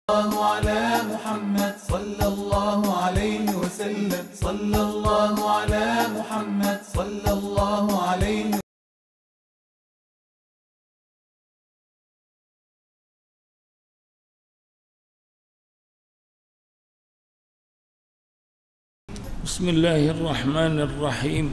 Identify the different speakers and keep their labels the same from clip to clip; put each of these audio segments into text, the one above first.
Speaker 1: الله على محمد صلى الله عليه وسلم. صلى الله على محمد صلى الله عليه وسلم.
Speaker 2: بسم الله الرحمن الرحيم.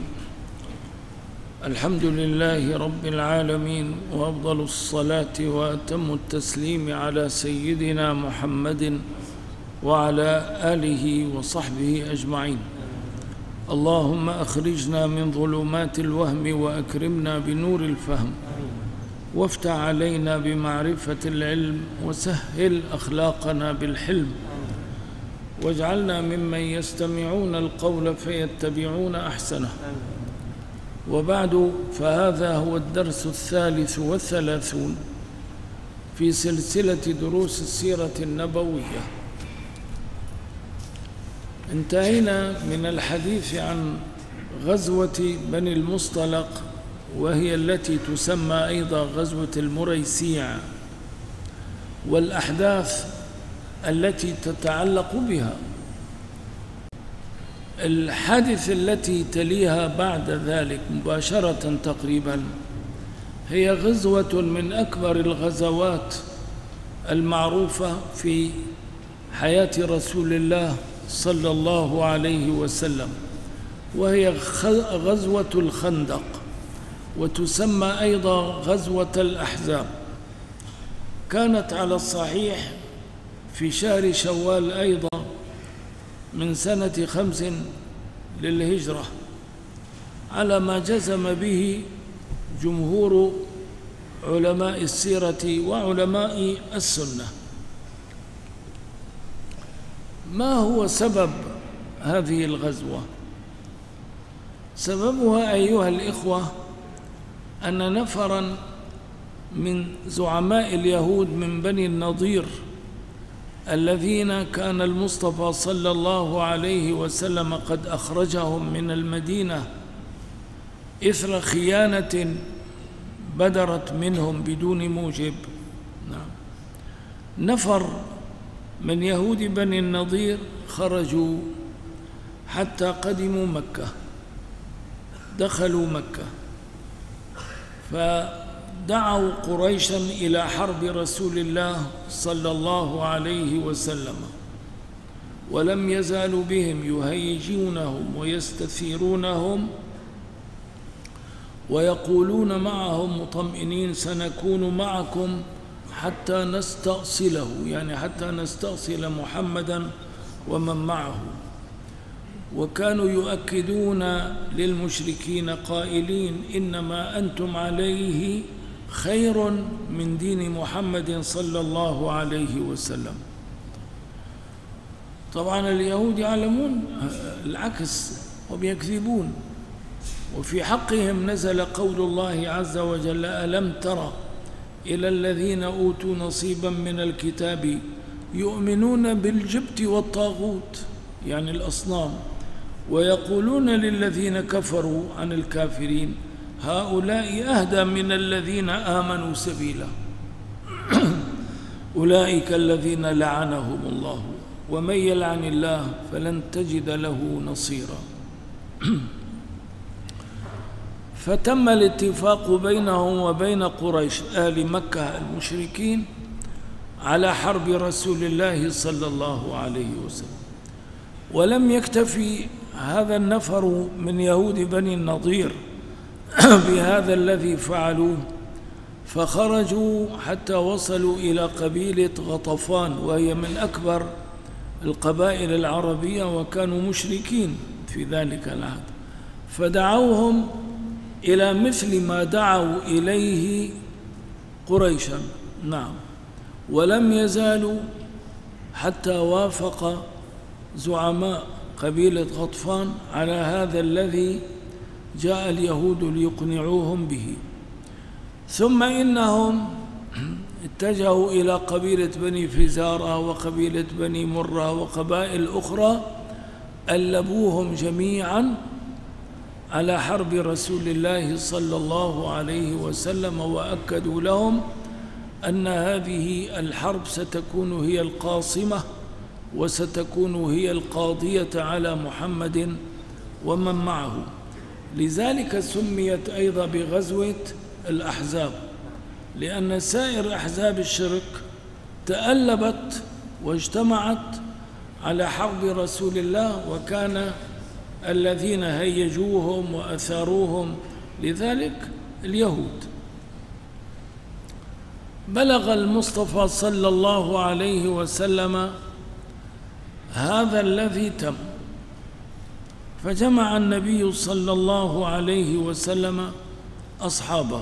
Speaker 2: الحمد لله رب العالمين، وأفضل الصلاة وأتم التسليم على سيدنا محمد وعلى آله وصحبه أجمعين. اللهم أخرجنا من ظلمات الوهم وأكرمنا بنور الفهم، وافتح علينا بمعرفة العلم، وسهل أخلاقنا بالحلم، واجعلنا ممن يستمعون القول فيتبعون أحسنه. وبعد، فهذا هو الدرس 33 في سلسلة دروس السيرة النبوية. انتهينا من الحديث عن غزوة بني المصطلق، وهي التي تسمى أيضا غزوة المريسيع، والأحداث التي تتعلق بها. الحادث التي تليها بعد ذلك مباشرة تقريبا هي غزوة من أكبر الغزوات المعروفة في حياة رسول الله صلى الله عليه وسلم، وهي غزوة الخندق، وتسمى أيضا غزوة الأحزاب. كانت على الصحيح في شهر شوال أيضا من سنة 5 للهجرة، على ما جزم به جمهور علماء السيرة وعلماء السنة. ما هو سبب هذه الغزوة؟ سببها أيها الإخوة أن نفرا من زعماء اليهود من بني النضير، الذين كان المصطفى صلى الله عليه وسلم قد أخرجهم من المدينة إثر خيانة بدرت منهم بدون موجب. نفر من يهود بني النضير خرجوا حتى قدموا مكة، دخلوا مكة، فدعوا قريشا إلى حرب رسول الله صلى الله عليه وسلم، ولم يزالوا بهم يهيجونهم ويستثيرونهم ويقولون معهم مطمئنين: سنكون معكم حتى نستأصله، يعني حتى نستأصل محمدا ومن معه. وكانوا يؤكدون للمشركين قائلين: إنما أنتم عليه خير من دين محمد صلى الله عليه وسلم. طبعا اليهود يعلمون العكس وبيكذبون. وفي حقهم نزل قول الله عز وجل: ألم تر إلى الذين أوتوا نصيبا من الكتاب يؤمنون بالجبت والطاغوت، يعني الأصنام، ويقولون للذين كفروا عن الكافرين: هؤلاء أهدى من الذين آمنوا سبيلا. أولئك الذين لعنهم الله، ومن يلعن الله فلن تجد له نصيرا. فتم الاتفاق بينهم وبين قريش آل مكة المشركين على حرب رسول الله صلى الله عليه وسلم. ولم يكتفي هذا النفر من يهود بني النضير بهذا الذي فعلوه، فخرجوا حتى وصلوا إلى قبيلة غطفان، وهي من أكبر القبائل العربية، وكانوا مشركين في ذلك العهد، فدعوهم إلى مثل ما دعوا إليه قريشا. نعم. ولم يزالوا حتى وافق زعماء قبيلة غطفان على هذا الذي جاء اليهود ليقنعوهم به. ثم إنهم اتجهوا إلى قبيلة بني فزارة وقبيلة بني مرة وقبائل أخرى، ألبوهم جميعا على حرب رسول الله صلى الله عليه وسلم، وأكدوا لهم أن هذه الحرب ستكون هي القاصمة وستكون هي القاضية على محمد ومن معه. لذلك سميت أيضا بغزوة الأحزاب، لأن سائر أحزاب الشرك تألبت واجتمعت على حرب رسول الله، وكان الذين هيجوهم وأثاروهم لذلك اليهود. بلغ المصطفى صلى الله عليه وسلم هذا الذي تم، فجمع النبي صلى الله عليه وسلم أصحابه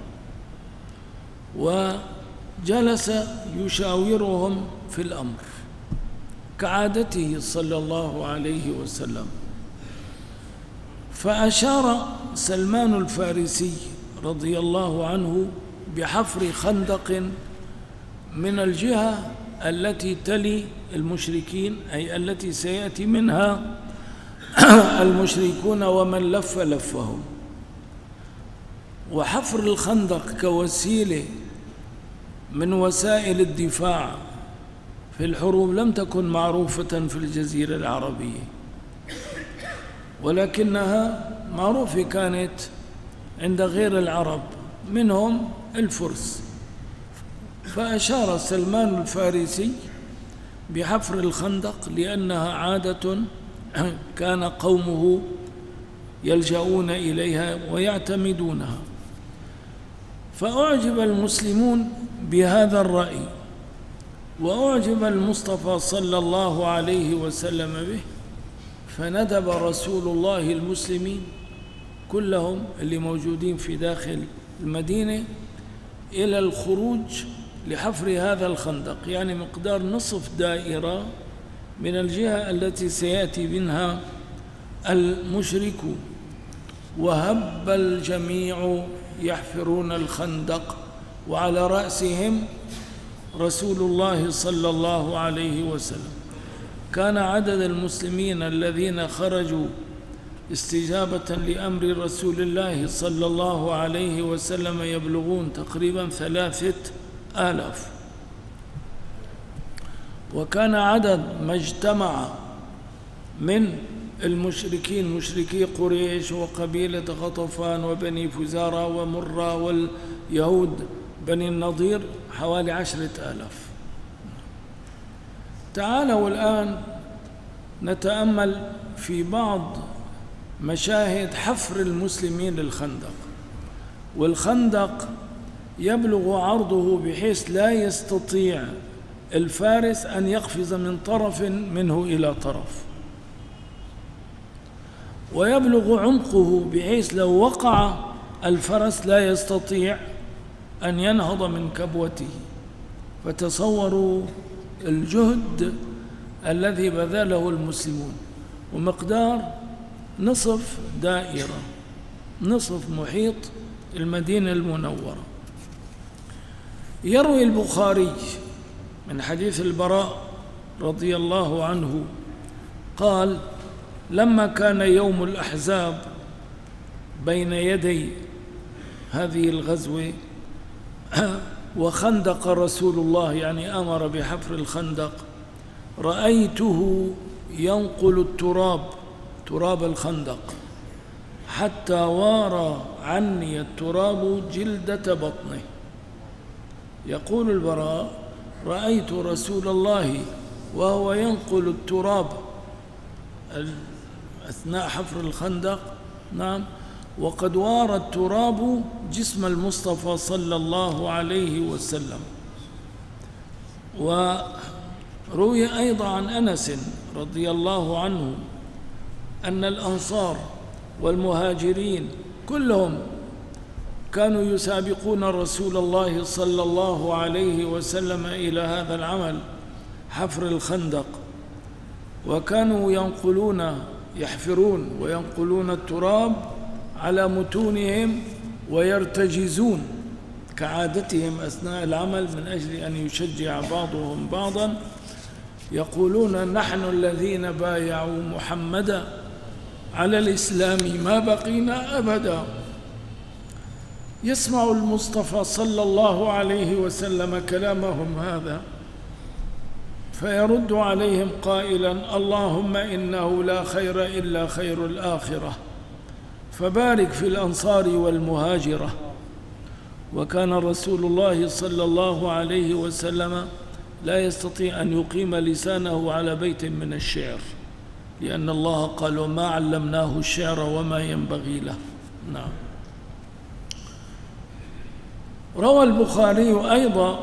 Speaker 2: وجلس يشاورهم في الأمر كعادته صلى الله عليه وسلم. فأشار سلمان الفارسي رضي الله عنه بحفر خندق من الجهة التي تلي المشركين، أي التي سيأتي منها المشركون ومن لف لفهم. وحفر الخندق كوسيلة من وسائل الدفاع في الحروب لم تكن معروفة في الجزيرة العربية، ولكنها معروفة كانت عند غير العرب منهم الفرس. فأشار سلمان الفارسي بحفر الخندق لأنها عادة كان قومه يلجؤون إليها ويعتمدونها. فأعجب المسلمون بهذا الرأي، وأعجب المصطفى صلى الله عليه وسلم به، فندب رسول الله المسلمين كلهم اللي موجودين في داخل المدينة إلى الخروج لحفر هذا الخندق، يعني مقدار نصف دائرة من الجهة التي سيأتي منها المشركون. وهب الجميع يحفرون الخندق، وعلى رأسهم رسول الله صلى الله عليه وسلم. كان عدد المسلمين الذين خرجوا استجابة لأمر رسول الله صلى الله عليه وسلم يبلغون تقريبا 3000. وكان عدد ما اجتمع من المشركين، مشركي قريش وقبيلة غطفان وبني فزارة ومرة واليهود بني النضير، حوالي 10,000. تعالوا الآن نتأمل في بعض مشاهد حفر المسلمين للخندق. والخندق يبلغ عرضه بحيث لا يستطيع الفارس أن يقفز من طرف منه إلى طرف، ويبلغ عمقه بحيث لو وقع الفرس لا يستطيع أن ينهض من كبوته. فتصوروا الجهد الذي بذله المسلمون، ومقدار نصف دائرة، نصف محيط المدينة المنورة. يروي البخاري من حديث البراء رضي الله عنه قال: لما كان يوم الأحزاب بين يدي هذه الغزوة وخندق رسول الله، يعني أمر بحفر الخندق، رأيته ينقل تراب الخندق حتى وارى عني التراب جلدة بطنه. يقول البراء: رأيت رسول الله وهو ينقل التراب أثناء حفر الخندق، نعم، وقد وارى التراب جسم المصطفى صلى الله عليه وسلم. وروي أيضا عن أنس رضي الله عنه أن الأنصار والمهاجرين كلهم كانوا يسابقون رسول الله صلى الله عليه وسلم إلى هذا العمل، حفر الخندق، وكانوا يحفرون وينقلون التراب على متونهم ويرتجزون كعادتهم أثناء العمل من أجل أن يشجع بعضهم بعضا. يقولون: نحن الذين بايعوا محمدا على الإسلام ما بقينا أبدا. يسمع المصطفى صلى الله عليه وسلم كلامهم هذا فيرد عليهم قائلا: اللهم إنه لا خير إلا خير الآخرة، فبارك في الأنصار والمهاجرة. وكان رسول الله صلى الله عليه وسلم لا يستطيع أن يقيم لسانه على بيت من الشعر، لأن الله قال: وما علمناه الشعر وما ينبغي له. نعم. روى البخاري أيضا،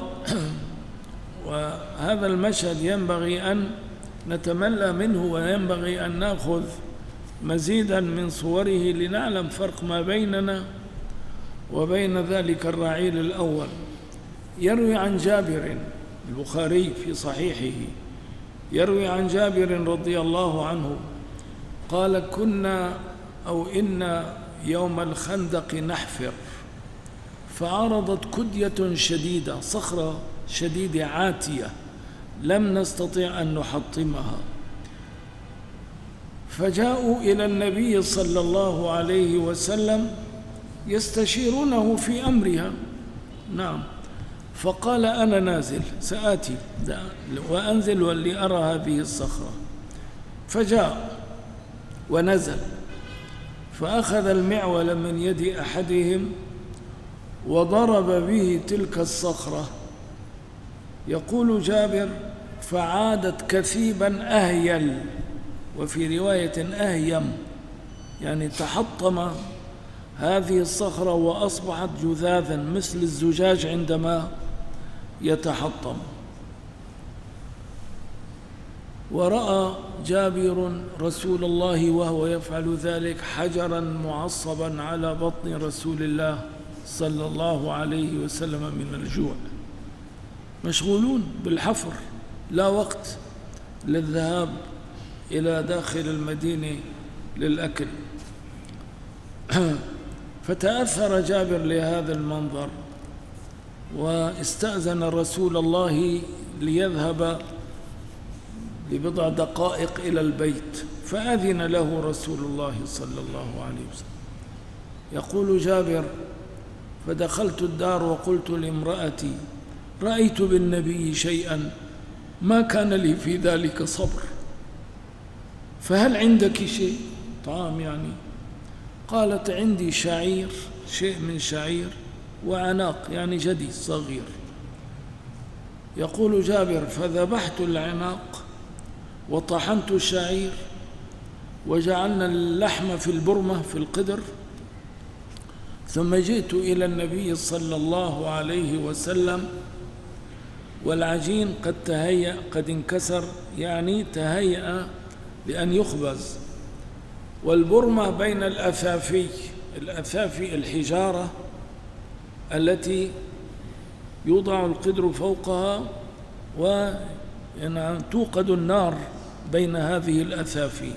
Speaker 2: وهذا المشهد ينبغي أن نتملى منه وينبغي أن نأخذ مزيدا من صوره لنعلم فرق ما بيننا وبين ذلك الرعيل الأول. يروي عن جابر، البخاري في صحيحه يروي عن جابر رضي الله عنه قال: كنا أو إن يوم الخندق نحفر، فعرضت كدية شديدة، صخرة شديدة عاتية لم نستطيع أن نحطمها، فجاءوا إلى النبي صلى الله عليه وسلم يستشيرونه في أمرها. نعم. فقال: أنا نازل، سآتي وأنزل ولأرى هذه الصخرة. فجاء ونزل، فأخذ المعول من يد أحدهم وضرب به تلك الصخرة. يقول جابر: فعادت كثيبا أهيل، وفي رواية أهيم، يعني تحطم هذه الصخرة وأصبحت جذاذا مثل الزجاج عندما يتحطم. ورأى جابر رسول الله وهو يفعل ذلك حجرا معصبا على بطن رسول الله صلى الله عليه وسلم من الجوع، مشغولون بالحفر، لا وقت للذهاب إلى داخل المدينة للأكل. فتأثر جابر لهذا المنظر واستأذن رسول الله ليذهب لبضع دقائق إلى البيت، فأذن له رسول الله صلى الله عليه وسلم. يقول جابر: فدخلت الدار وقلت لامرأتي: رأيت بالنبي شيئا ما كان لي في ذلك صبر، فهل عندك شيء طعام يعني؟ قالت: عندي شعير، شيء من شعير، وعناق يعني جدي صغير. يقول جابر: فذبحت العناق وطحنت الشعير وجعلنا اللحم في البرمة في القدر، ثم جئت إلى النبي صلى الله عليه وسلم والعجين قد تهيأ، قد انكسر، يعني تهيأ لأن يخبز، والبرمة بين الأثافي، الأثافي الحجارة التي يوضع القدر فوقها وتوقد النار بين هذه الأثافي.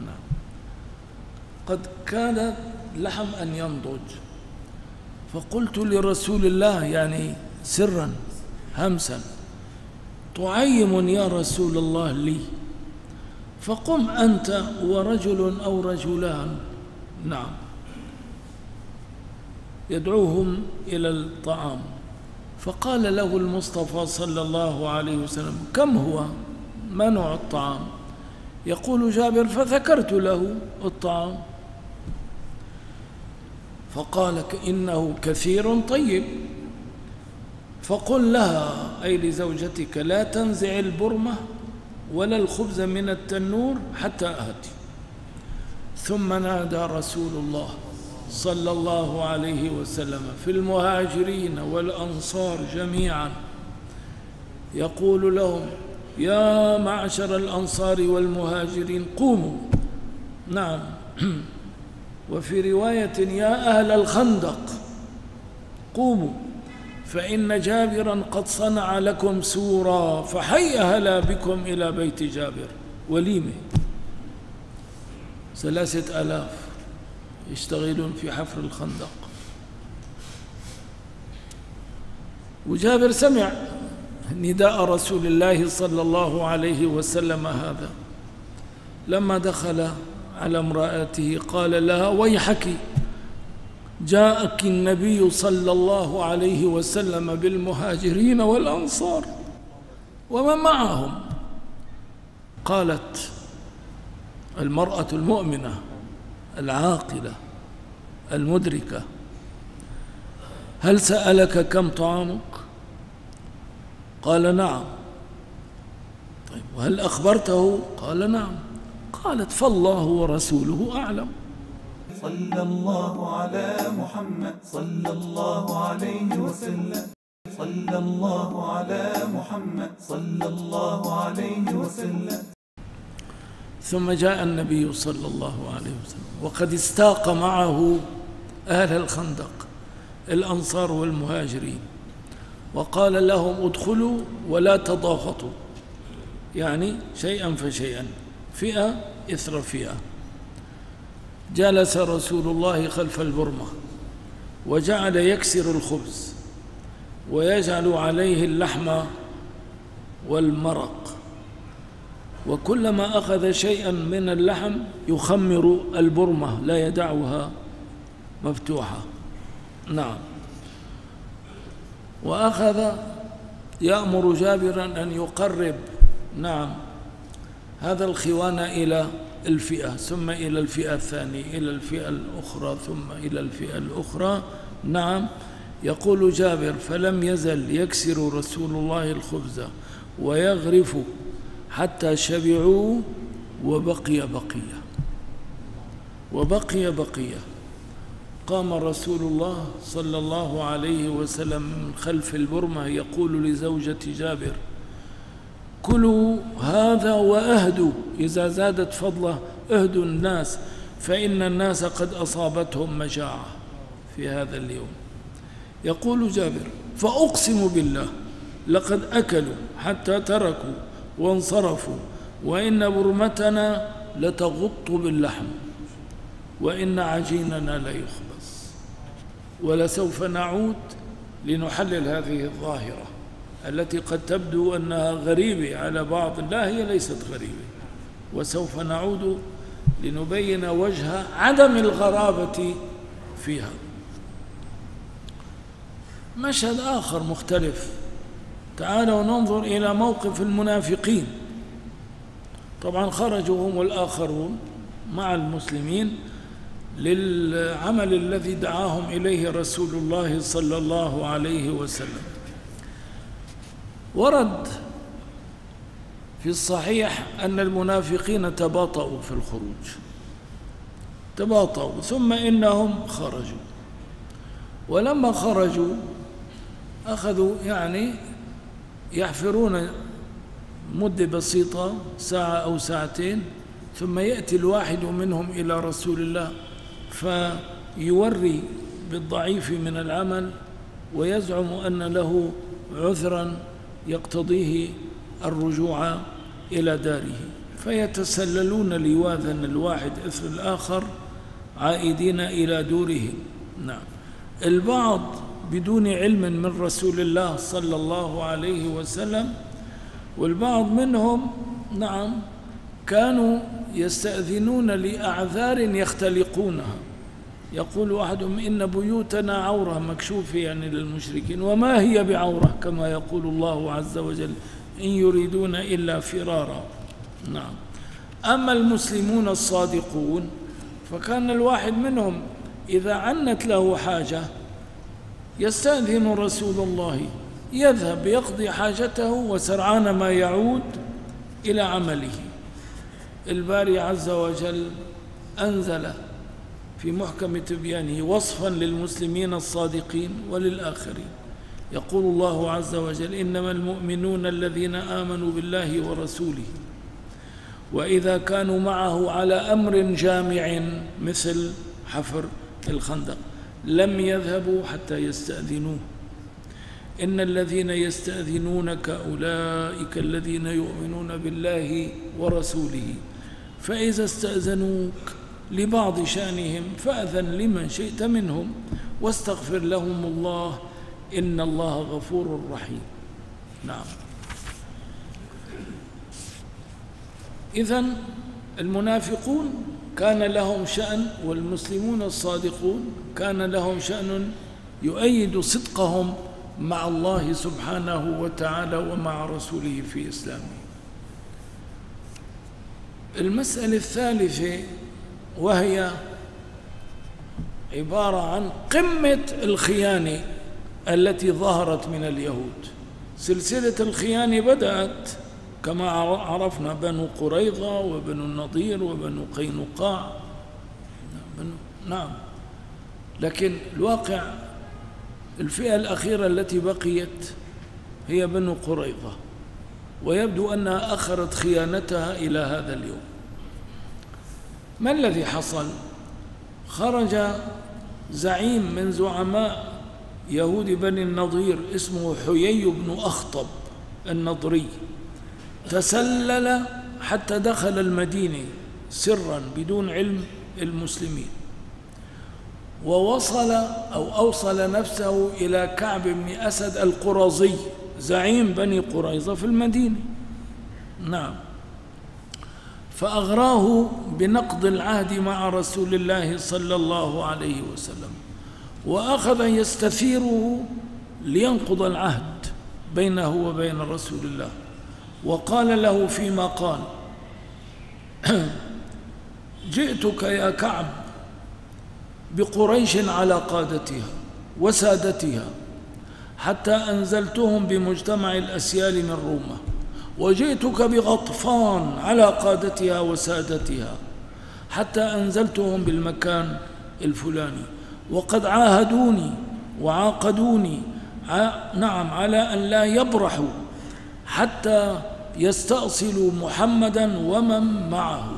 Speaker 2: قد كاد لحم أن ينضج، فقلت لرسول الله يعني سرا همسا: تعيم يا رسول الله لي، فقم أنت ورجل أو رجلان، نعم، يدعوهم إلى الطعام. فقال له المصطفى صلى الله عليه وسلم: كم هو؟ ما نوع الطعام؟ يقول جابر: فذكرت له الطعام، فقال: إنه كثير طيب، فقل لها، أي لزوجتك، لا تنزع البرمة ولا الخبز من التنور حتى آتي. ثم نادى رسول الله صلى الله عليه وسلم في المهاجرين والأنصار جميعا يقول لهم: يا معشر الأنصار والمهاجرين قوموا. نعم. وفي رواية: يا أهل الخندق قوموا، فإن جابرا قد صنع لكم سورا، فحي هلا بكم إلى بيت جابر. وليمة 3000 يشتغلون في حفر الخندق. وجابر سمع نداء رسول الله صلى الله عليه وسلم هذا، لما دخل على امرأته قال لها: ويحك، جاءك النبي صلى الله عليه وسلم بالمهاجرين والأنصار ومن معهم. قالت المرأة المؤمنة العاقلة المدركة: هل سألك كم طعامك؟ قال: نعم. طيب وهل أخبرته؟ قال: نعم. قالت: فالله ورسوله أعلم.
Speaker 1: صلى الله على محمد صلى الله عليه وسلم. صلى الله على محمد صلى الله عليه وسلم.
Speaker 2: ثم جاء النبي صلى الله عليه وسلم وقد استاق معه أهل الخندق الأنصار والمهاجرين، وقال لهم: ادخلوا ولا تضاغطوا، يعني شيئا فشيئا، فئة إثر فئة. جلس رسول الله خلف البرمة وجعل يكسر الخبز ويجعل عليه اللحم والمرق، وكلما أخذ شيئا من اللحم يخمر البرمة لا يدعها مفتوحة. نعم. وأخذ يأمر جابرا أن يقرب هذا الخوان إلى الفئة، ثم إلى الفئة الثانية، إلى الفئة الأخرى، ثم إلى الفئة الأخرى. يقول جابر: فلم يزل يكسر رسول الله الخبز ويغرف حتى شبعوا وبقي بقية. قام رسول الله صلى الله عليه وسلم من خلف البرمة يقول لزوجة جابر: كلوا هذا وأهدوا، إذا زادت فضله اهدوا الناس، فإن الناس قد أصابتهم مجاعة في هذا اليوم. يقول جابر: فأقسم بالله لقد أكلوا حتى تركوا وانصرفوا، وإن برمتنا لتغط باللحم، وإن عجيننا ليخبز، ولسوف نعود لنحلل هذه الظاهرة التي قد تبدو أنها غريبة على بعض. لا، هي ليست غريبة، وسوف نعود لنبين وجه عدم الغرابة فيها. مشهد آخر مختلف. تعالوا ننظر إلى موقف المنافقين. طبعا خرجوا هم الآخرون مع المسلمين للعمل الذي دعاهم إليه رسول الله صلى الله عليه وسلم. ورد في الصحيح أن المنافقين تباطؤوا في الخروج، ثم إنهم خرجوا، ولما خرجوا أخذوا يحفرون مدة بسيطة، ساعة أو ساعتين، ثم يأتي الواحد منهم إلى رسول الله فيوري بالضعيف من العمل ويزعم أن له عذرا يقتضيه الرجوع إلى داره، فيتسللون لواذا الواحد إثر الآخر عائدين إلى دورهم. البعض بدون علم من رسول الله صلى الله عليه وسلم، والبعض منهم كانوا يستأذنون لأعذار يختلقونها. يقول أحدهم: إن بيوتنا عورة مكشوفة للمشركين، وما هي بعورة، كما يقول الله عز وجل: إن يريدون إلا فرارا. أما المسلمون الصادقون فكان الواحد منهم إذا عنت له حاجة يستأذن رسول الله، يذهب يقضي حاجته وسرعان ما يعود إلى عمله. الباري عز وجل أنزل في محكم تبيانه وصفا للمسلمين الصادقين وللآخرين. يقول الله عز وجل: إنما المؤمنون الذين آمنوا بالله ورسوله وإذا كانوا معه على أمر جامع مثل حفر الخندق لم يذهبوا حتى يستأذنوه. إن الذين يستأذنونك أولئك الذين يؤمنون بالله ورسوله فإذا استأذنوك لبعض شأنهم فأذن لمن شئت منهم واستغفر لهم الله إن الله غفور رحيم. إذن المنافقون كان لهم شأن، والمسلمون الصادقون كان لهم شأن يؤيد صدقهم مع الله سبحانه وتعالى ومع رسوله في إسلامه. المسألة الثالثة وهي عبارة عن قمة الخيانة التي ظهرت من اليهود. سلسلة الخيانة بدأت كما عرفنا بنو قريظة وبنو النضير وبنو قينقاع، نعم، لكن الواقع الفئة الأخيرة التي بقيت هي بنو قريظة، ويبدو أنها أخرت خيانتها إلى هذا اليوم. ما الذي حصل؟ خرج زعيم من زعماء يهود بني النضير اسمه حيي بن أخطب النضري، تسلل حتى دخل المدينة سرا بدون علم المسلمين، ووصل أو أوصل نفسه إلى كعب بن أسد القرظي زعيم بني قريظة في المدينة، نعم، فأغراه بنقض العهد مع رسول الله صلى الله عليه وسلم، وأخذ يستثيره لينقض العهد بينه وبين رسول الله، وقال له فيما قال: جئتك يا كعب بقريش على قادتها وسادتها حتى أنزلتهم بمجتمع الأسيال من روما، وجئتك بغطفان على قادتها وسادتها حتى أنزلتهم بالمكان الفلاني، وقد عاهدوني وعاقدوني نعم على أن لا يبرحوا حتى يستأصلوا محمدا ومن معه.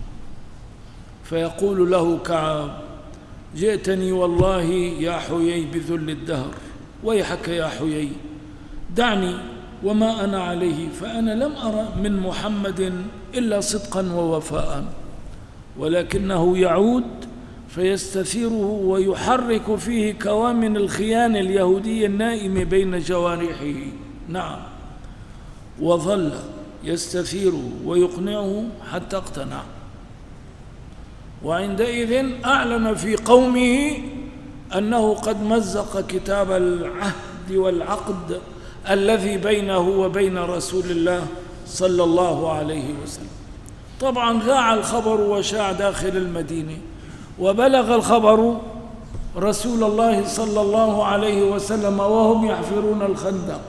Speaker 2: فيقول له كعب: جئتني والله يا حيي بذل الدهر، ويحك يا حيي، دعني وما أنا عليه، فأنا لم أرى من محمد إلا صدقا ووفاء، ولكنه يعود فيستثيره ويحرك فيه كوامن الخيانة اليهودية النائمة بين جوارحه، نعم، وظل يستثيره ويقنعه حتى اقتنع. وعندئذ أعلن في قومه أنه قد مزق كتاب العهد والعقد الذي بينه وبين رسول الله صلى الله عليه وسلم. طبعا ذاع الخبر وشاع داخل المدينة، وبلغ الخبر رسول الله صلى الله عليه وسلم وهم يحفرون الخندق.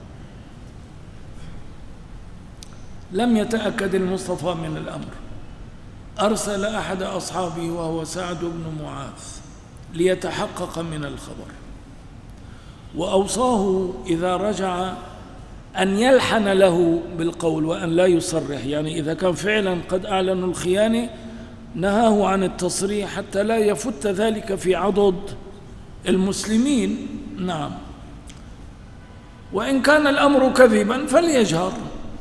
Speaker 2: لم يتأكد المصطفى من الأمر، أرسل أحد أصحابه وهو سعد بن معاذ ليتحقق من الخبر، وأوصاه إذا رجع أن يلحن له بالقول وأن لا يصرح، يعني إذا كان فعلا قد أعلنوا الخيانة نهاه عن التصريح حتى لا يفت ذلك في عضد المسلمين، نعم، وإن كان الأمر كذبا فليجهر.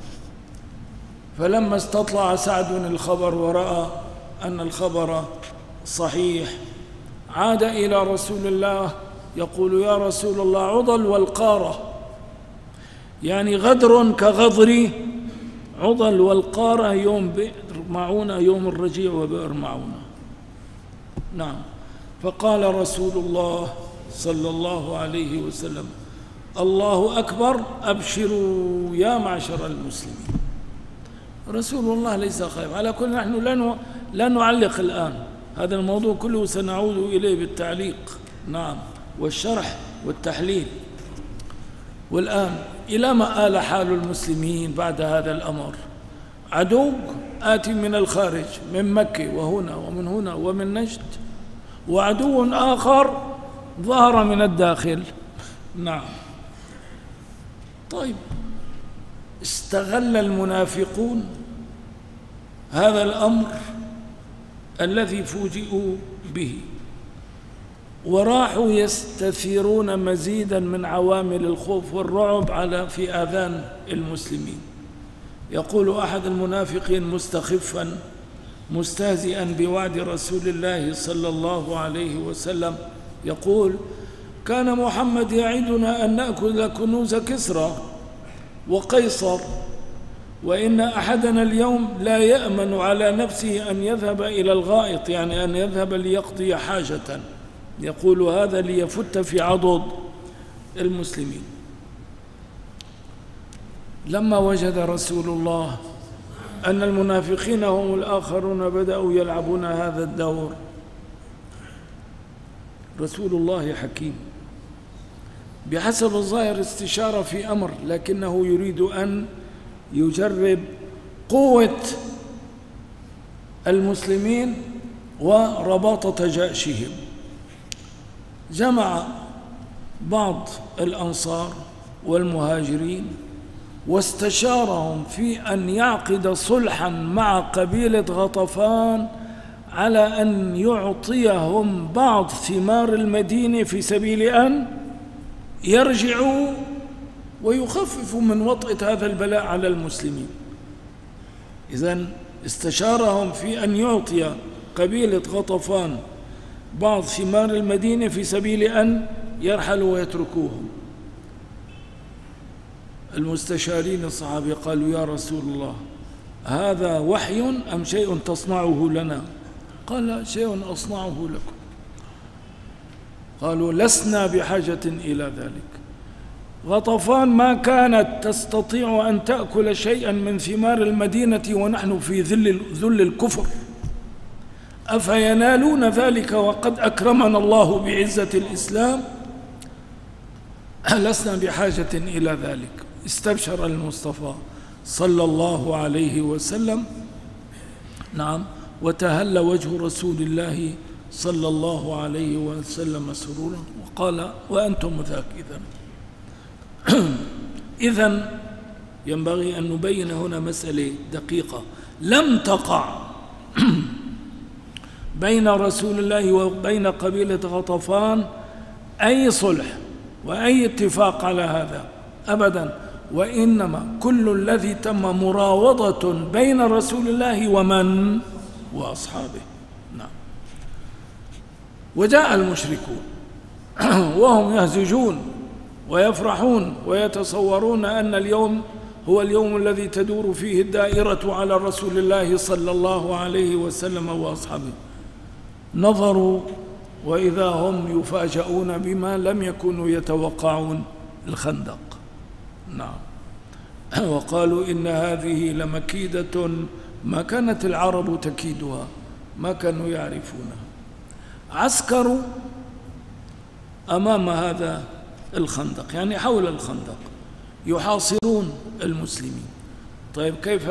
Speaker 2: فلما استطلع سعد الخبر ورأى أن الخبر صحيح عاد إلى رسول الله يقول: يا رسول الله، عضل والقارة، يعني غدر كغدر عضل والقارة يوم بئر معونة، يوم الرجيع وبئر معونة، نعم. فقال رسول الله صلى الله عليه وسلم: الله أكبر، أبشروا يا معشر المسلمين. رسول الله ليس خائف. على كل نحن لا نعلق الآن، هذا الموضوع كله سنعود إليه بالتعليق، نعم، والشرح والتحليل. والآن إلى ما آل حال المسلمين بعد هذا الأمر؟ عدو آتي من الخارج من مكة وهنا ومن هنا ومن نجد، وعدو آخر ظهر من الداخل، نعم. طيب، استغل المنافقون هذا الأمر الذي فوجئوا به، وراحوا يستثيرون مزيدا من عوامل الخوف والرعب في آذان المسلمين. يقول أحد المنافقين مستخفا مستهزئا بوعد رسول الله صلى الله عليه وسلم، يقول: كان محمد يعدنا أن نأكل كنوز كسرى وقيصر وإن أحدنا اليوم لا يأمن على نفسه أن يذهب إلى الغائط، يعني أن يذهب ليقضي حاجة، يقول هذا ليفت في عضد المسلمين. لما وجد رسول الله أن المنافقين هم الآخرون بدأوا يلعبون هذا الدور، رسول الله حكيم بحسب الظاهر استشارة في أمر، لكنه يريد أن يجرب قوة المسلمين ورباطة جأشهم. جمع بعض الأنصار والمهاجرين واستشارهم في أن يعقد صلحا مع قبيلة غطفان على أن يعطيهم بعض ثمار المدينة في سبيل أن يرجعوا ويخففوا من وطأة هذا البلاء على المسلمين. إذن استشارهم في أن يعطي قبيلة غطفان بعض ثمار المدينة في سبيل أن يرحلوا ويتركوهم. المستشارين الصحابة قالوا يا رسول الله هذا وحي أم شيء تصنعه لنا؟ قال شيء أصنعه لكم. قالوا لسنا بحاجة إلى ذلك. غطفان ما كانت تستطيع أن تأكل شيئا من ثمار المدينة ونحن في ذل الكفر، أفينالون ذلك وقد أكرمنا الله بعزة الإسلام؟ لسنا بحاجة إلى ذلك. استبشر المصطفى صلى الله عليه وسلم، نعم، وتهل وجه رسول الله صلى الله عليه وسلم سرورا وقال وأنتم ذاك. إذن ينبغي أن نبين هنا مسألة دقيقة، لم تقع بين رسول الله وبين قبيلة غطفان أي صلح وأي اتفاق على هذا أبدا، وإنما كل الذي تم مراوضة بين رسول الله ومن وأصحابه. نعم. وجاء المشركون وهم يهزجون ويفرحون ويتصورون أن اليوم هو اليوم الذي تدور فيه الدائرة على رسول الله صلى الله عليه وسلم وأصحابه. نظروا وإذا هم يفاجؤون بما لم يكونوا يتوقعون، الخندق. نعم. وقالوا إن هذه لمكيدة ما كانت العرب تكيدها، ما كانوا يعرفونها. عسكروا أمام هذا الخندق، يعني حول الخندق يحاصرون المسلمين. طيب كيف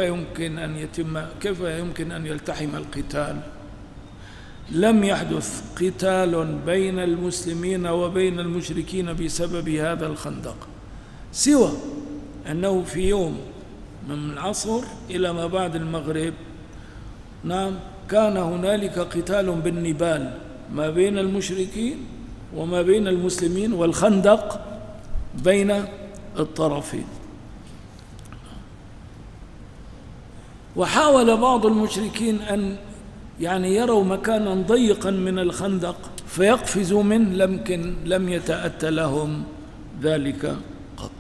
Speaker 2: يمكن أن يلتحم القتال؟ لم يحدث قتال بين المسلمين وبين المشركين بسبب هذا الخندق، سوى أنه في يوم من العصر إلى ما بعد المغرب، نعم، كان هنالك قتال بالنبال ما بين المشركين وما بين المسلمين، والخندق بين الطرفين. وحاول بعض المشركين أن يروا مكانا ضيقا من الخندق فيقفزوا منه، لكن لم يتأتى لهم ذلك قط.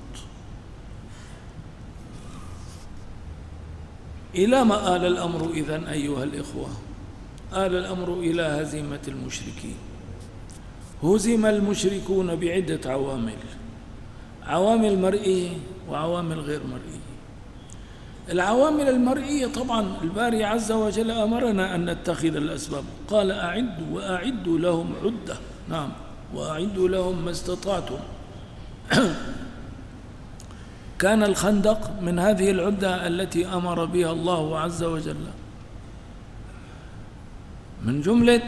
Speaker 2: إلى ما آل الأمر إذن أيها الإخوة؟ آل الأمر إلى هزيمة المشركين. هزم المشركون بعدة عوامل مرئية وعوامل غير مرئية. العوامل المرئية طبعا الباري عز وجل أمرنا أن نتخذ الأسباب، قال أعدوا لهم عدة، نعم، وأعدوا لهم ما استطعتم. كان الخندق من هذه العدة التي أمر بها الله عز وجل. من جملة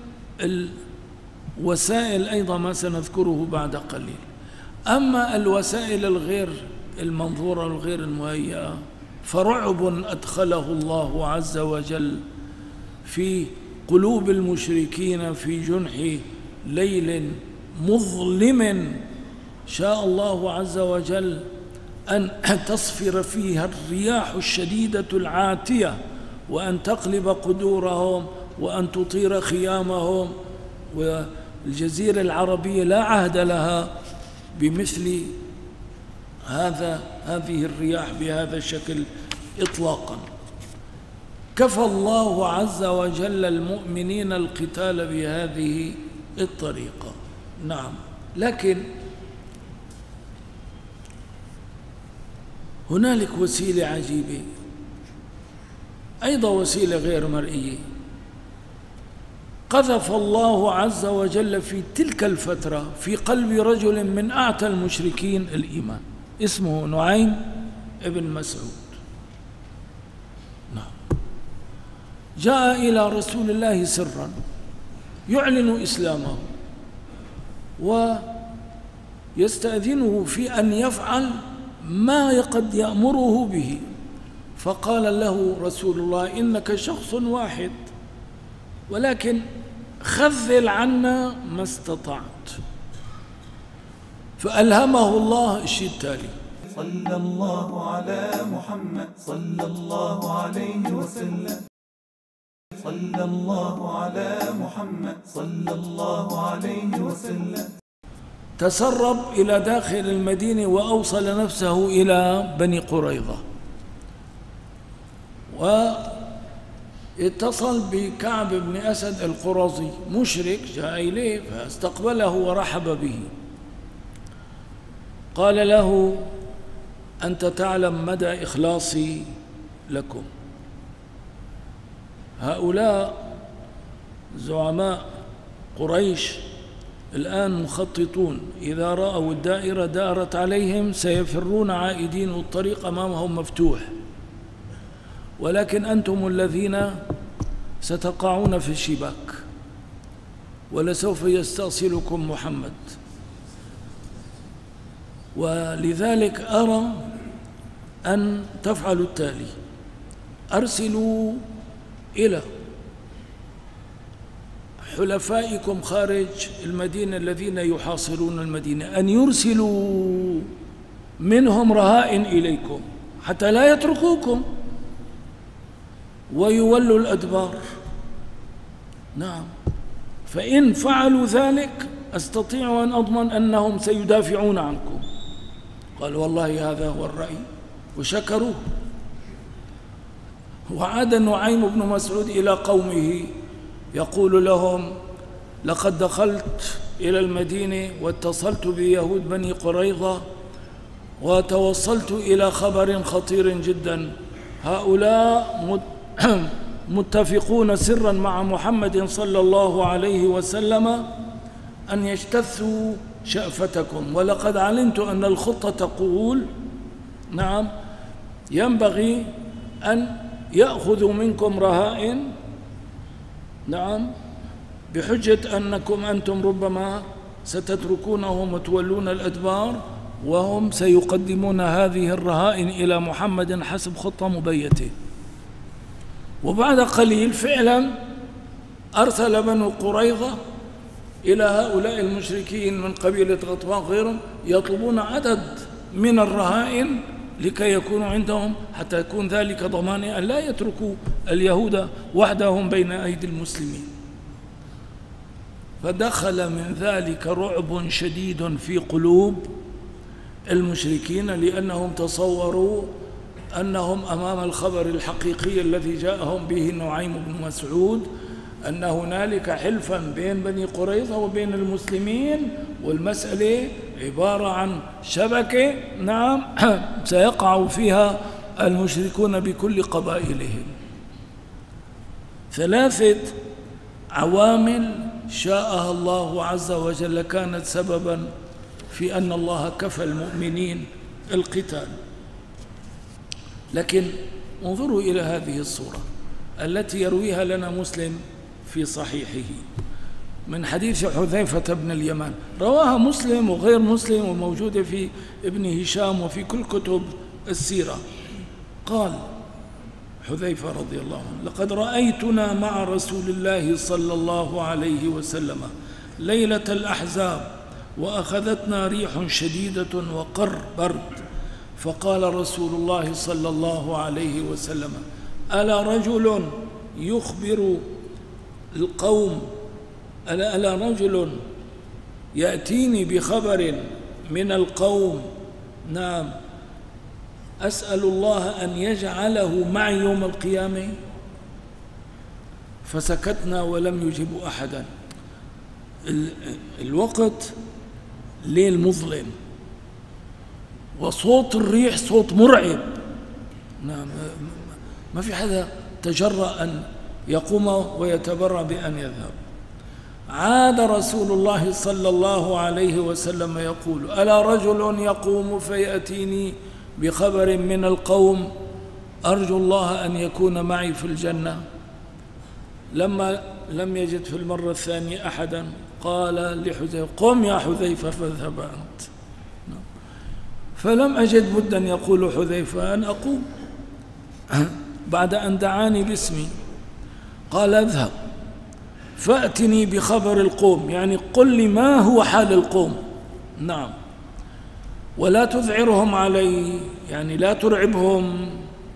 Speaker 2: الوسائل أيضا ما سنذكره بعد قليل. أما الوسائل الغير المنظورة والغير المهيئة فرعب أدخله الله عز وجل في قلوب المشركين في جنح ليل مظلم شاء الله عز وجل أن تصفر فيها الرياح الشديدة العاتية، وأن تقلب قدورهم، وأن تطير خيامهم. والجزيرة العربية لا عهد لها بمثل هذه الرياح بهذا الشكل إطلاقا. كفى الله عز وجل المؤمنين القتال بهذه الطريقة. نعم، لكن هنالك وسيلة عجيبة أيضا، وسيلة غير مرئية. قذف الله عز وجل في تلك الفترة في قلب رجل من أعتى المشركين الإيمان، اسمه نعيم ابن مسعود. نعم، جاء إلى رسول الله سرا يعلن إسلامه ويستأذنه في أن يفعل ما قد يأمره به، فقال له رسول الله: إنك شخص واحد، ولكن خذل عنا ما استطعت. فألهمه الله الشيء التالي:
Speaker 1: صلى الله على محمد صلى الله عليه وسلم، صلى الله على محمد صلى الله عليه وسلم.
Speaker 2: تسرب إلى داخل المدينة وأوصل نفسه إلى بني قريظة، واتصل بكعب بن أسد القرظي مشرك جاء إليه فاستقبله ورحب به. قال له: أنت تعلم مدى إخلاصي لكم. هؤلاء زعماء قريش الآن مخططون، إذا رأوا الدائرة دارت عليهم سيفرون عائدين والطريق أمامهم مفتوح، ولكن أنتم الذين ستقعون في الشباك ولسوف يستأصلكم محمد. ولذلك أرى أن تفعلوا التالي: أرسلوا إلى حلفائكم خارج المدينة الذين يحاصرون المدينة أن يرسلوا منهم رهائن إليكم حتى لا يتركوكم ويولوا الأدبار. نعم، فإن فعلوا ذلك أستطيع أن أضمن أنهم سيدافعون عنكم. قال: والله هذا هو الرأي، وشكروه. وعاد نعيم بن مسعود إلى قومه يقول لهم: لقد دخلت إلى المدينة واتصلت بيهود بني قريظة وتوصلت إلى خبر خطير جدا. هؤلاء متفقون سرا مع محمد صلى الله عليه وسلم أن يجتثوا شأفتكم، ولقد علمت أن الخطة تقول: نعم، ينبغي أن يأخذوا منكم رهائن، نعم، بحجة أنكم أنتم ربما ستتركونهم وتولون الأدبار، وهم سيقدمون هذه الرهائن إلى محمد حسب خطة مبيتة. وبعد قليل فعلا أرسل بنو قريظة إلى هؤلاء المشركين من قبيلة غطفان غيرهم يطلبون عدد من الرهائن لكي يكونوا عندهم، حتى يكون ذلك ضمان أن لا يتركوا اليهود وحدهم بين أيدي المسلمين. فدخل من ذلك رعب شديد في قلوب المشركين، لأنهم تصوروا أنهم أمام الخبر الحقيقي الذي جاءهم به نعيم بن مسعود، أن هنالك حلفا بين بني قريظة وبين المسلمين، والمسألة عبارة عن شبكة، نعم، سيقع فيها المشركون بكل قبائلهم. ثلاثة عوامل شاءها الله عز وجل كانت سببا في أن الله كفى المؤمنين القتال. لكن انظروا إلى هذه الصورة التي يرويها لنا مسلم في صحيحه من حديث حذيفة بن اليمان، رواها مسلم وغير مسلم وموجودة في ابن هشام وفي كل كتب السيرة. قال حذيفة رضي الله عنه: لقد رأيتنا مع رسول الله صلى الله عليه وسلم ليلة الأحزاب وأخذتنا ريح شديدة وقر برد، فقال رسول الله صلى الله عليه وسلم: ألا رجل يخبر القوم، ألا رجل يأتيني بخبر من القوم، نعم، أسأل الله أن يجعله معي يوم القيامة. فسكتنا ولم يجب أحدا. الوقت ليل مظلم، وصوت الريح صوت مرعب. نعم، ما في حدا تجرأ أن يقوم ويتبرأ بأن يذهب. عاد رسول الله صلى الله عليه وسلم يقول: ألا رجل يقوم فيأتيني بخبر من القوم أرجو الله أن يكون معي في الجنة. لما لم يجد في المرة الثانية أحدا قال لحذيفة: قم يا حذيفة فاذهب أنت. فلم أجد بدا يقول حذيفة أن أقوم بعد أن دعاني باسمي. قال: اذهب فأتني بخبر القوم، يعني قل لي ما هو حال القوم. نعم، ولا تذعرهم علي، يعني لا ترعبهم.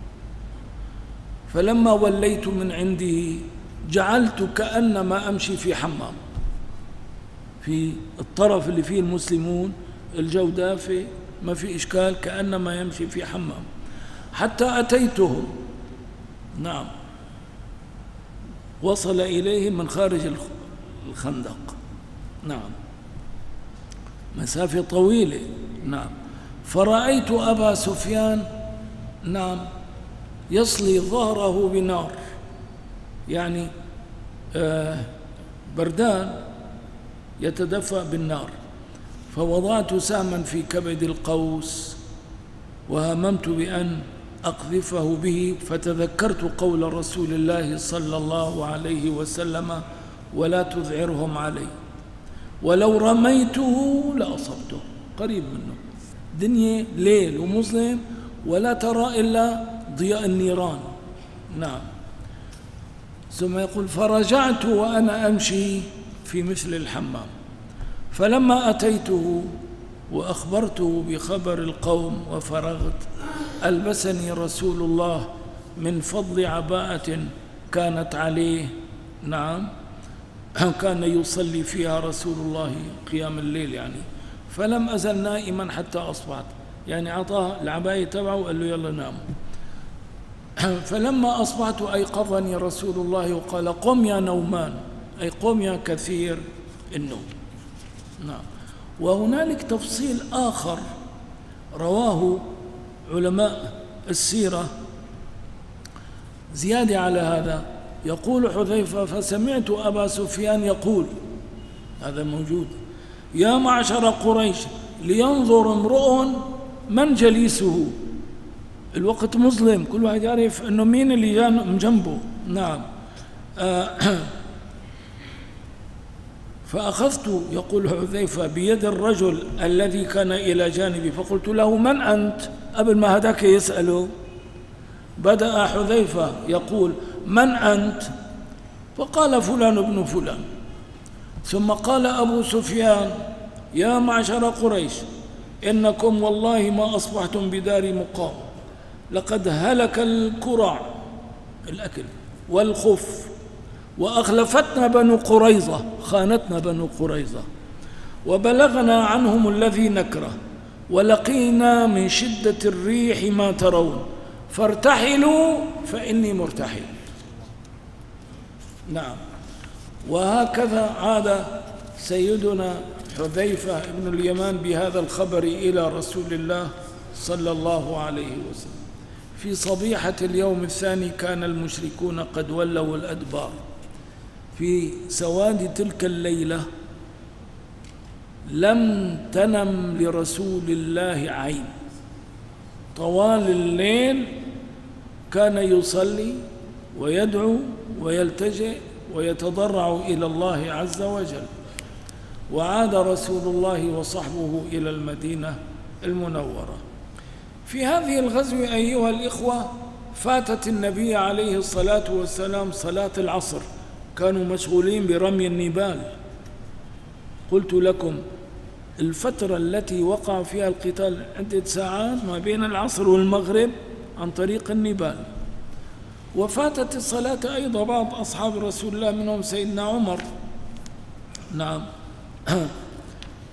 Speaker 2: فلما وليت من عنده جعلت كأنما أمشي في حمام، في الطرف اللي فيه المسلمون الجو دافئ ما في إشكال، كأنما يمشي في حمام، حتى أتيتهم. نعم، وصل إليهم من خارج الخندق. نعم، مسافة طويلة. نعم، فرأيت أبا سفيان نعم يصلي ظهره بنار، يعني بردان يتدفأ بالنار. فوضعت سهما في كبد القوس وهممت بأن أقذفه به، فتذكرت قول رسول الله صلى الله عليه وسلم: ولا تذعرهم علي، ولو رميته لأصبته. قريب منه، دنيا ليل ومظلم ولا ترى إلا ضياء النيران. نعم. ثم يقول: فرجعت وأنا أمشي في مثل الحمام، فلما أتيته وأخبرته بخبر القوم وفرغت ألبسني رسول الله من فضل عباءة كانت عليه. نعم، كان يصلي فيها رسول الله قيام الليل يعني. فلم أزل نائما حتى أصبحت، يعني أعطاه العباية تبعه وقال له: يلا نام. فلما أصبحت أيقظني رسول الله وقال: قم يا نومان، أي قم يا كثير النوم. نعم. وهنالك تفصيل آخر رواه علماء السيرة زيادة على هذا. يقول حذيفة: فسمعت أبا سفيان يقول، هذا موجود: يا معشر قريش لينظر امرؤ من جليسه. الوقت مظلم، كل واحد يعرف أنه مين اللي جان جنبه. نعم. فأخذت، يقول حذيفة، بيد الرجل الذي كان إلى جانبي فقلت له: من أنت؟ قبل ما هداك يسأله بدأ حذيفة يقول: من أنت؟ فقال: فلان ابن فلان. ثم قال أبو سفيان: يا معشر قريش إنكم والله ما أصبحتم بدار مقام، لقد هلك الكرع، الأكل والخف، وأخلفتنا بنو قريظة، خانتنا بنو قريظة، وبلغنا عنهم الذي نكره، ولقينا من شدة الريح ما ترون، فارتحلوا فإني مرتحل. نعم. وهكذا عاد سيدنا حذيفة بن اليمان بهذا الخبر إلى رسول الله صلى الله عليه وسلم. في صبيحة اليوم الثاني كان المشركون قد ولوا الأدبار. في سواد تلك الليلة لم تنم لرسول الله عين، طوال الليل كان يصلي ويدعو ويلتجئ ويتضرع إلى الله عز وجل. وعاد رسول الله وصحبه إلى المدينة المنورة. في هذه الغزوة أيها الإخوة فاتت النبي عليه الصلاة والسلام صلاة العصر، كانوا مشغولين برمي النبال. قلت لكم الفترة التي وقع فيها القتال عدة ساعات ما بين العصر والمغرب عن طريق النبال. وفاتت الصلاة أيضا بعض أصحاب رسول الله منهم سيدنا عمر. نعم.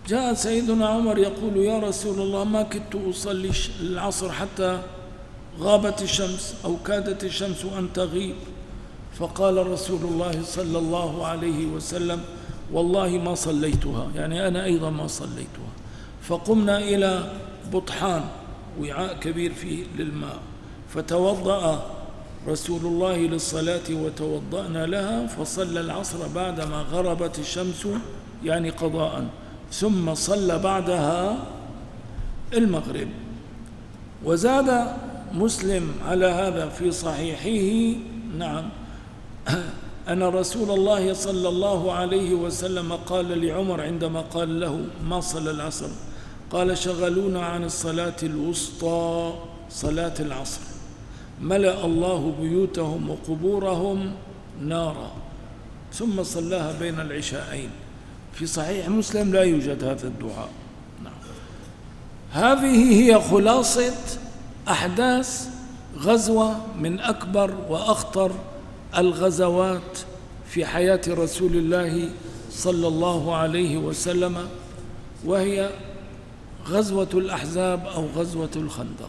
Speaker 2: جاء سيدنا عمر يقول يا رسول الله ما كدت أصلي العصر حتى غابت الشمس أو كادت الشمس أن تغيب، فقال رسول الله صلى الله عليه وسلم والله ما صليتها، يعني أنا أيضا ما صليتها. فقمنا إلى بطحان وعاء كبير فيه للماء، فتوضأ رسول الله للصلاة وتوضأنا لها، فصلى العصر بعدما غربت الشمس يعني قضاء، ثم صلى بعدها المغرب. وزاد مسلم على هذا في صحيحه نعم أن رسول الله صلى الله عليه وسلم قال لعمر عندما قال له ما صلى العصر، قال شغلونا عن الصلاة الوسطى صلاة العصر، ملأ الله بيوتهم وقبورهم نارا، ثم صلاها بين العشاءين. في صحيح مسلم لا يوجد هذا الدعاء. نعم. هذه هي خلاصة أحداث غزوة من أكبر وأخطر الغزوات في حياة رسول الله صلى الله عليه وسلم، وهي غزوة الأحزاب أو غزوة الخندق.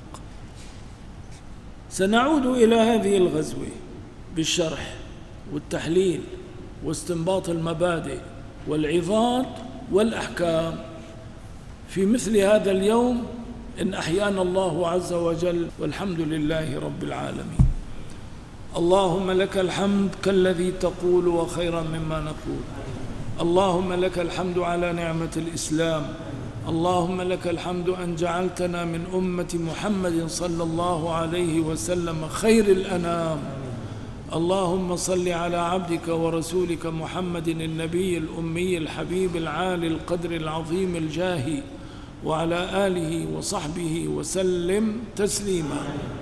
Speaker 2: سنعود إلى هذه الغزوة بالشرح والتحليل واستنباط المبادئ والعظات والأحكام في مثل هذا اليوم إن أحيانا الله عز وجل، والحمد لله رب العالمين. اللهم لك الحمد كالذي تقول وخيرا مما نقول. اللهم لك الحمد على نعمة الإسلام. اللهم لك الحمد أن جعلتنا من أمة محمد صلى الله عليه وسلم خير الأنام. اللهم صل على عبدك ورسولك محمد النبي الأمي الحبيب العالي القدر العظيم الجاه، وعلى آله وصحبه وسلم تسليما.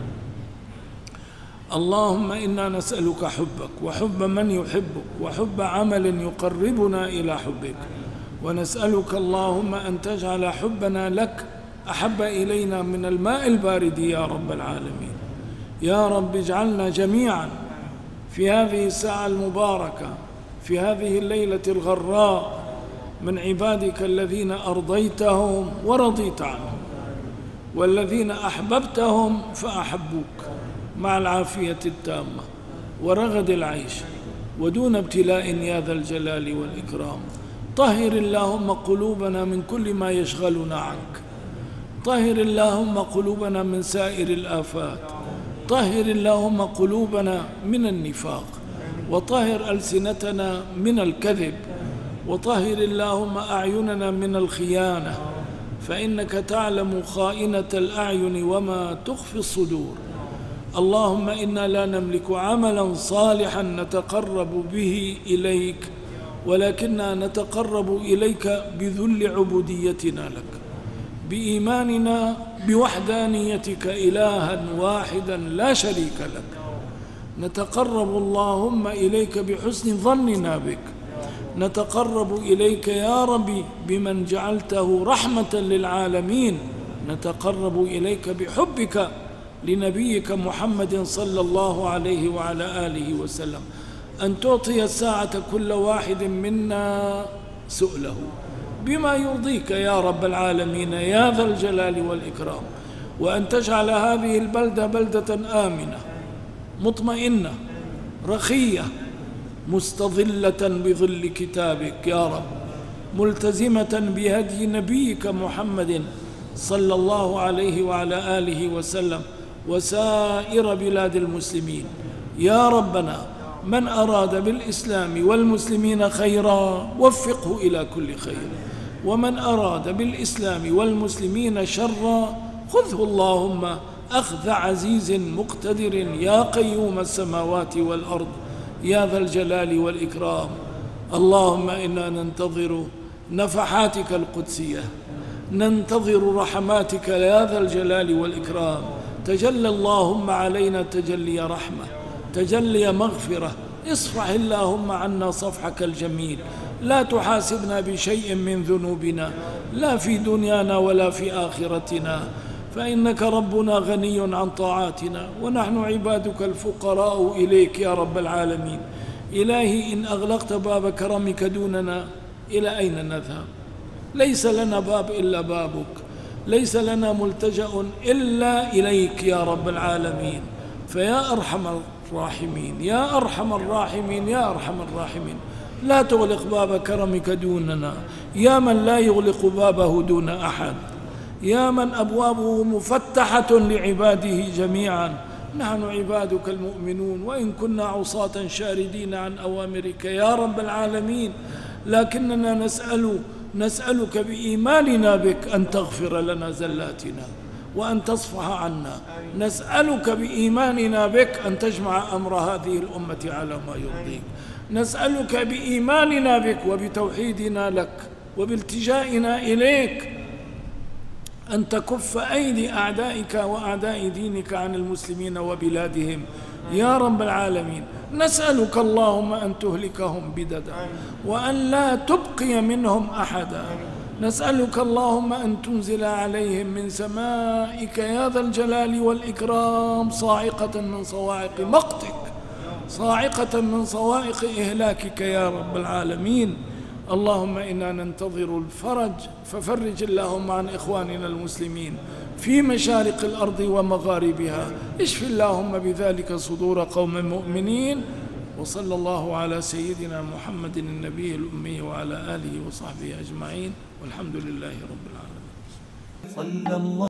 Speaker 2: اللهم إنا نسألك حبك وحب من يحبك وحب عمل يقربنا إلى حبك، ونسألك اللهم أن تجعل حبنا لك أحب إلينا من الماء البارد يا رب العالمين. يا رب اجعلنا جميعا في هذه الساعة المباركة في هذه الليلة الغراء من عبادك الذين أرضيتهم ورضيت عنهم، والذين أحببتهم فأحبوك مع العافية التامة ورغد العيش ودون ابتلاء يا ذا الجلال والإكرام. طهر اللهم قلوبنا من كل ما يشغلنا عنك، طهر اللهم قلوبنا من سائر الآفات، طهر اللهم قلوبنا من النفاق، وطهر ألسنتنا من الكذب، وطهر اللهم أعيننا من الخيانة، فإنك تعلم خائنة الأعين وما تخفي الصدور. اللهم إنا لا نملك عملا صالحا نتقرب به إليك، ولكننا نتقرب إليك بذل عبوديتنا لك، بإيماننا بوحدانيتك إلها واحدا لا شريك لك. نتقرب اللهم إليك بحسن ظننا بك، نتقرب إليك يا ربي بمن جعلته رحمة للعالمين، نتقرب إليك بحبك لنبيك محمد صلى الله عليه وعلى آله وسلم، أن تعطي الساعة كل واحد منا سؤله بما يرضيك يا رب العالمين يا ذا الجلال والإكرام، وأن تجعل هذه البلدة بلدة آمنة مطمئنة رخية مستظلة بظل كتابك يا رب، ملتزمة بهدي نبيك محمد صلى الله عليه وعلى آله وسلم وسائر بلاد المسلمين. يا ربنا من أراد بالإسلام والمسلمين خيرا وفقه إلى كل خير، ومن أراد بالإسلام والمسلمين شرا خذه اللهم أخذ عزيز مقتدر يا قيوم السماوات والأرض يا ذا الجلال والإكرام. اللهم إنا ننتظر نفحاتك القدسية، ننتظر رحماتك يا ذا الجلال والإكرام. تجلى اللهم علينا تجلي رحمة، تجلي مغفرة، اصفح اللهم عنا صفحك الجميل، لا تحاسبنا بشيء من ذنوبنا لا في دنيانا ولا في آخرتنا، فإنك ربنا غني عن طاعاتنا ونحن عبادك الفقراء إليك يا رب العالمين. إلهي إن أغلقت باب كرمك دوننا إلى أين نذهب؟ ليس لنا باب إلا بابك، ليس لنا ملتجأ إلا إليك يا رب العالمين. فيا أرحم الراحمين يا أرحم الراحمين يا أرحم الراحمين، لا تغلق باب كرمك دوننا، يا من لا يغلق بابه دون أحد، يا من أبوابه مفتحة لعباده جميعا. نحن عبادك المؤمنون وإن كنا عصاة شاردين عن أوامرك يا رب العالمين، لكننا نسألك بإيماننا بك أن تغفر لنا زلاتنا وأن تصفح عنا. نسألك بإيماننا بك أن تجمع أمر هذه الأمة على ما يرضيك. نسألك بإيماننا بك وبتوحيدنا لك وبالتجائنا إليك أن تكف أيدي أعدائك وأعداء دينك عن المسلمين وبلادهم يا رب العالمين. نسألك اللهم أن تهلكهم بددا وأن لا تبقي منهم أحدا. نسألك اللهم أن تنزل عليهم من سمائك يا ذا الجلال والإكرام صاعقة من صواعق مقتك، صاعقة من صواعق إهلاكك يا رب العالمين. اللهم إنا ننتظر الفرج، ففرج اللهم عن إخواننا المسلمين في مشارق الأرض ومغاربها. اشف اللهم بذلك صدور قوم مؤمنين. وصلى الله على سيدنا محمد النبي الأمي وعلى آله وصحبه أجمعين، والحمد لله رب العالمين.
Speaker 1: صلى الله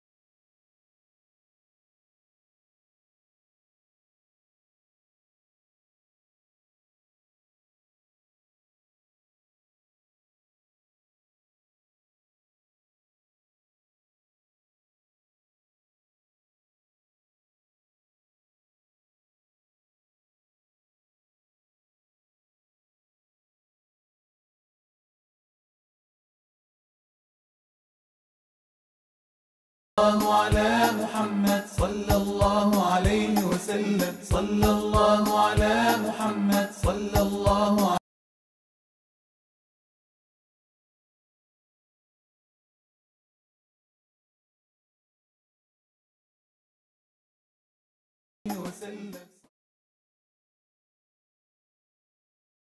Speaker 1: على محمد صلى الله عليه وسلم. صلى الله على محمد صلى الله عليه وسلم.